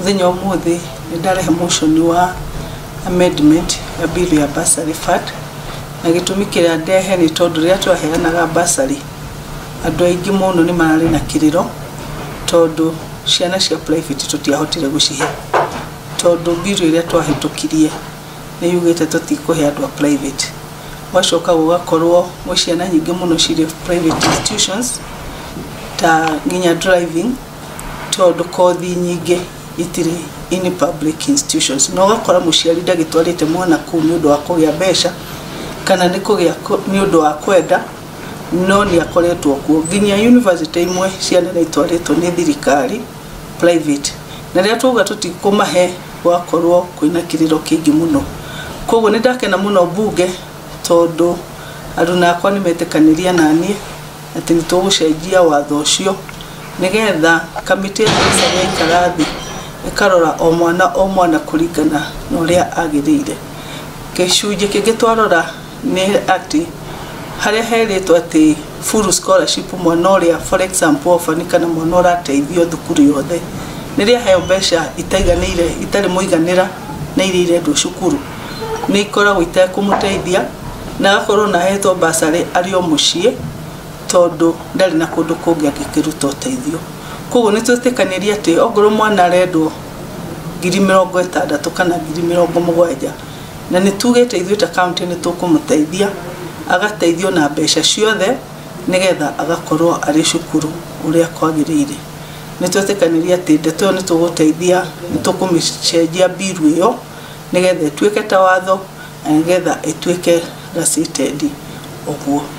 muthenya umuthi ndarehe motion wa amendment ya bill ya bursary fund na gitumi kiria ndehe ni tondu ria twaheanaga bursary andu aingi muno ni marari na kiriro tondu ciana cia private tutiahotire gucihe tondu bill iria twahitukirie ni yugite tutikuhe andu a private wacoka gugakorwo ciana nyingi muno ciri private institutions ta nginya driving tondu kothi nyingi itiri in public institutions no gakora muciari ndagitwarite mwana ku ni undu wa kugia besha kana ni kugia ni undu wa kwenda no ni akoretwo kuo nginya university imwe ciana ni itwaritwo ni thirikari private na ria tuga tutikumahe wakorwo kwina kiriro kingi muno koguo ni ndakena muno bunge tondu aruna akwa ni metekaniria nanie ati ni tugucenjia watho ucio nigetha kamiti ya ikarathi ikarora o mwana kuringana na uria agirire gicunje kingi twarora ni ati haria heritwo ati full scholarship mwana uria for example ofani kana mwana urateithio thukuru yothe niria heo besha itaiganire itari muiganira na irire ndo cukuru ni ikoragwo itakumuteithia na akorwo na hetwo bursary ario mucie tondu ndari na kundu kungi angikiruta uteithio koguo ni twetekaniria ati ogoro mwana aredwo 60,000 kana 70,000 na ni tugite ithuĩ ta county ni tukumuteithia agateithio na besha ciothe nigetha agakorwo ari cukuru uria kwagirire ni twetekaniria ati ndeto ni tuguteithia ni tukumicenjia bill iyo nigetha ituike ta watho nigetha ituike racitedi oguo